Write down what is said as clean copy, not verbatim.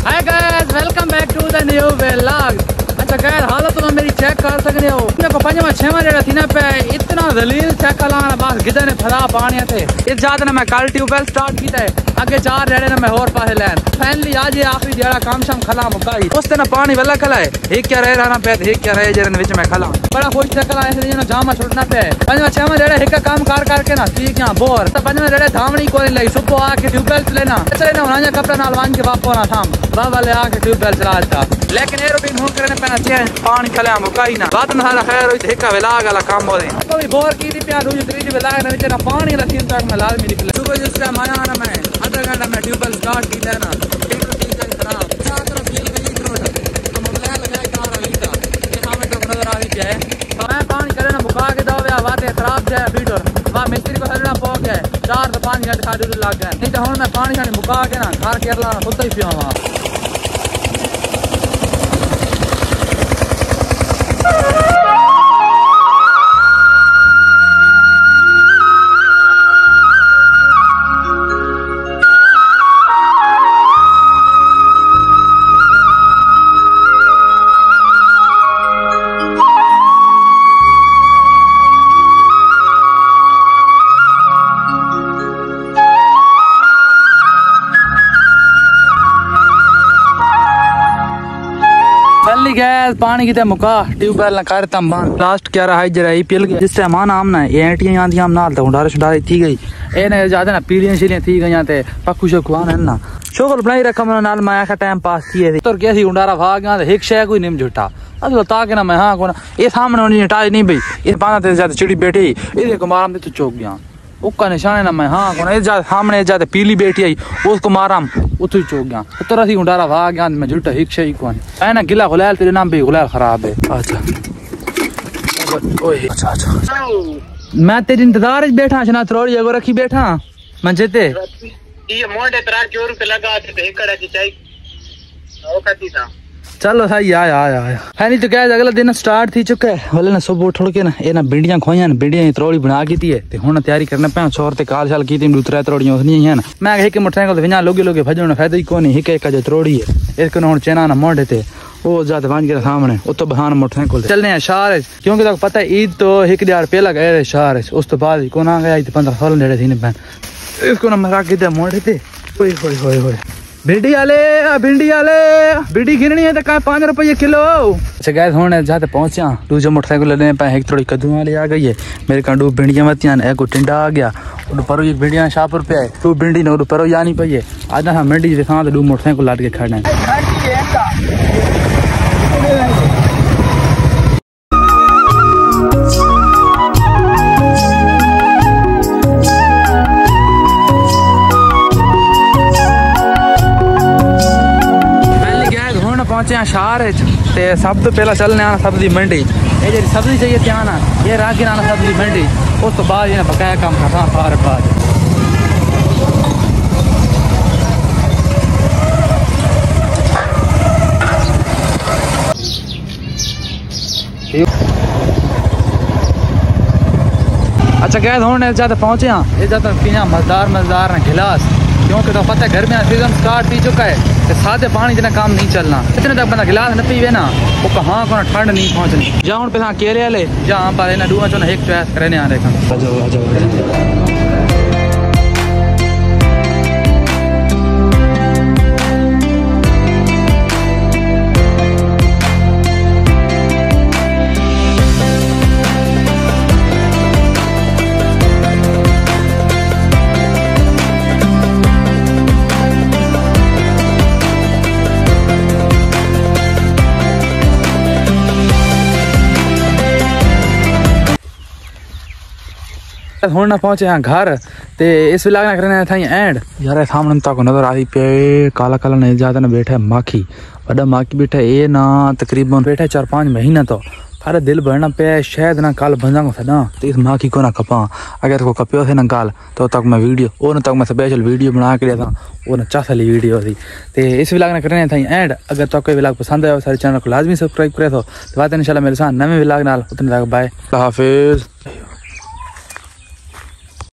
Hi guys, welcome back to the new vlog. अच्छा guys, हालत तो मेरी चेक कर सकते हो। देखो पंजवा छेवा जेड़ा थी ना पे इतना दलील चेक लाना बस गिदे ने फदा पानी थे। इस जात ने मैं कल ट्यूबवेल स्टार्ट कीता है। आगे 4 रेड़े ने मैं और पासे लैन फाइनली आज ये आखिरी जेड़ा काम शाम खला मुकाई। उस दिन पानी वाला खला है एक क्या रह रहा पे एक क्या रहे जेरन विच में खला बड़ा खुश चकला इसलिए ना जामा छुटना पे। पंजवा छेवा जेड़ा एक काम करके ना ठीक यहां बोर तो पंजवा जेड़ा धामणी कोई लई सुबह आके ट्यूबवेल चलेना चलेना उन्हें कपड़ा नाल वांग के वापो ना थाम बाबा ले आके ट्यूबवेल चला था। लेकिन ए रूटीन हो करने पे चेंज पानी खला मुकाई ना बात ना सारा खैर होई ठेका वेला गला काम हो दे तो बोर की थी प्यार दूसरी त्रीजी वेला ने विच ना पानी रखी तक में लाजमी निकले सुबह जिसका माया ना मैं आधा घंटा में ट्यूबवेल स्टार्ट की लेना एक रूटीन का खराब चार तरफ बिल गई तो मोबाइल लगाई कार रही था ये सामने तो नजर आ रही है मैं पानी करे ना मुका के दो या बातें खराब जाए फीटर वहां मिस्त्री को हरना पो गए 4 से 5 घंटे खादू लग गए नहीं तो हुन मैं पानी खाने मुका के ना घर केरला ना सुत्ता ही पिया वहां। गैस पानी की मुका ट्यूबवेल ना कर तम बंद लास्ट क्या रहा जरा आईपीएल के जिस टाइम आना हमने एंटियां आंधी हम नाल तो उडारे छडारे थी गई एने ज्यादा ना पीलियां शिलियां थी गई ते पक्कू शकुआन है ना शोगल बनाई रखा मन नाल माया का टाइम पास किए थे तो कैसी उडारा भाग गया एक शय कोई निम झुटा असल ताके ना मैं हां कोना ये सामने उन्हें टाई नहीं भाई ये पाना ते ज्यादा चिड़ी बैठी इधर को मारम ते तो चौक गया उका निशान ना मैं हां कोना ये जा सामने ज्यादा पीली बैठी आई उसको मारम उतु चौक गया तो रसी उडारा भाग गया मैं झुटा एक शय कोन है ना गिला गुलाल तेरे नाम पे गुलाल खराब है। अच्छा ओए अच्छा अच्छा मैं तेरे इंतजार में बैठा छना थोड़ी एगो रखी बैठा मैं जेते ये मोंडे तरा के और पे लगा ते एकड़ा की चाहिए ओ खाती था चलो सही आया है नहीं तो क्या अगला दिन स्टार्ट थी चुका है बोले ना सुबह उठ के ना ये ना भिंडियां खोइयां भिंडियां त्रोड़ी बना की थी ते हुन तैयारी करने पे छोर ते काल शाल की थी दूसरा त्रोड़ियां उसनी है ना मैं एक मोटरसाइकिल ते विना लोगे भजन फायदा ही कोनी एक एक जो त्रोड़ी है इसको हुन चेना ना मोंडे ते वो ज्यादा वांज के सामने उतो बहान मोटरसाइकिल चलने हैं शहर क्योंकि तक पता है ईद तो एक दिहाड़ पहला गए शहर उस तो बाद कोना आ गया 15 साल नेड़े थी ने बहन इसको ना मैं रख दे मोंडे ते ओए होए होए होए भिंडी आले भिंडी गिरनी है तो कहा 5 रुपये किलो। अच्छा गैस होने जाते पहुंचा दूसरे मोटरसाइकिल लेने पे एक थोड़ी कद्दू वाली आ गई है मेरे का 2 भिंडियां मतियां एक टिंडा आ गया और पर एक भिंडियां शाहपुर पे है 2 भिंडी ने और पर यानी पे है आधा हम मंडी से साथ 2 मोटरसाइकिल लाट के खड़े हैं। पहुंचे शहर ते सब तो पहला चलने आना सब्जी मंडी ये जी सब्जी चाहिए थे आना ये रागी आना सब्जी मंडी उस तो बाद ये बकाया काम खत्म पार बाद अच्छा गैस होने जाते पहुंचे ये जाते पीना मजेदार ना गिलास क्योंकि तो पता है घर में सीजन स्टार्ट पी चुका है तो सादे पानी जितना काम नहीं चलना इतने तक बंदा गिलास न पीवे ना वो कहाँ को ठंड नहीं पहुंचनी जाऊँ पे केले ले जहाँ पर ना डूबा चो ना एक चॉइस करे आ रहे हुन पहुंचे यहाँ घर ते इस व्लॉग ना करने था एंड यार सामने तक नजर आ रही पे काला काला नहीं ज्यादा ना बैठा है माखी बड़ा माखी बैठा है ये ना तकरीबन बैठा है 4-5 महीना तो थारे दिल भरना पे शायद ना काल बंजा को ना तो इस माखी को ना खपा अगर को कपियो थे ना काल तो तक मैं वीडियो वो ना तक मैं स्पेशल वीडियो बना के था वो ना 4 साली वीडियो थी ते इस व्लॉग ना करने था एंड अगर तो कोई व्लॉग पसंद आया सारे चैनल को लाजमी सब्सक्राइब करे तो बात इंशाल्लाह मेरे साथ नवे व्लॉग नाल उतने तक बाय हाफिज।